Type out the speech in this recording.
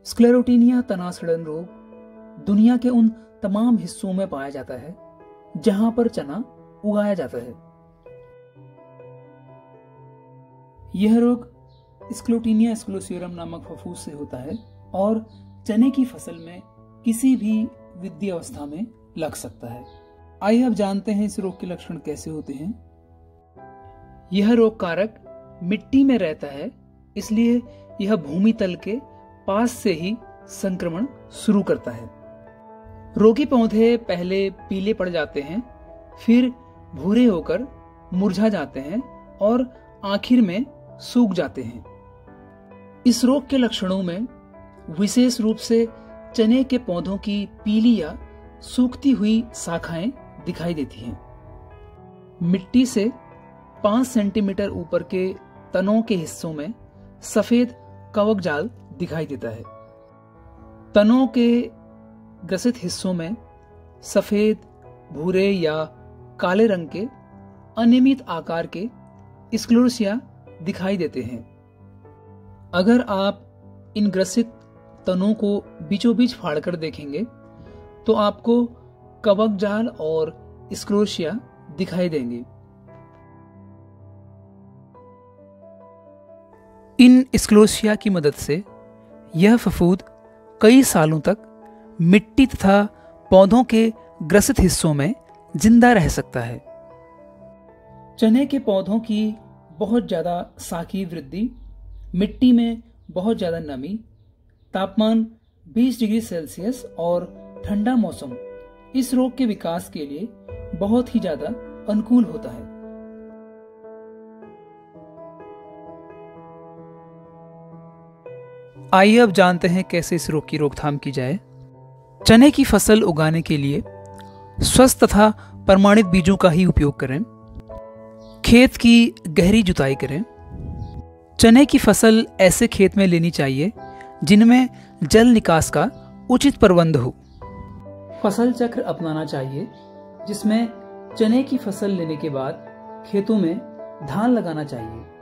Sclerotinia तना सड़न रोग दुनिया के उन तमाम हिस्सों में पाया जाता है जहां पर चना उगाया जाता है। यह रोग स्क्लेरोटिनिया स्क्लेरोसियोरम नामक फफूंद से होता है और चने की फसल में किसी भी वृद्धि अवस्था में लग सकता है। आइए अब जानते हैं इस रोग के लक्षण कैसे होते हैं। यह रोग कारक मिट्टी में रहता है, इसलिए यह भूमि तल के पास से ही संक्रमण शुरू करता है। रोगी पौधे पहले पीले पड़ जाते हैं, फिर भूरे होकर मुरझा जाते हैं और आखिर में सूख जाते हैं। इस रोग के लक्षणों में विशेष रूप से चने के पौधों की पीली या सूखती हुई शाखाएं दिखाई देती हैं। मिट्टी से 5 सेंटीमीटर ऊपर के तनों के हिस्सों में सफेद कवक जाल दिखाई देता है। तनों के ग्रसित हिस्सों में सफेद, भूरे या काले रंग के अनियमित आकार के स्क्लेरोसिया दिखाई देते हैं। अगर आप इन ग्रसित तनों को बीचों बीच फाड़कर देखेंगे तो आपको कवक जाल और स्क्लेरोसिया दिखाई देंगे। इन स्क्लेरोसिया की मदद से यह फफूंद कई सालों तक मिट्टी तथा पौधों के ग्रसित हिस्सों में जिंदा रह सकता है। चने के पौधों की बहुत ज्यादा साकी वृद्धि, मिट्टी में बहुत ज्यादा नमी, तापमान 20 डिग्री सेल्सियस और ठंडा मौसम इस रोग के विकास के लिए बहुत ही ज्यादा अनुकूल होता है। आइए अब जानते हैं कैसे इस रोग की रोकथाम की जाए। चने की फसल उगाने के लिए स्वस्थ तथा प्रमाणित बीजों का ही उपयोग करें। खेत की गहरी जुताई करें। चने की फसल ऐसे खेत में लेनी चाहिए जिनमें जल निकास का उचित प्रबंध हो। फसल चक्र अपनाना चाहिए जिसमें चने की फसल लेने के बाद खेतों में धान लगाना चाहिए।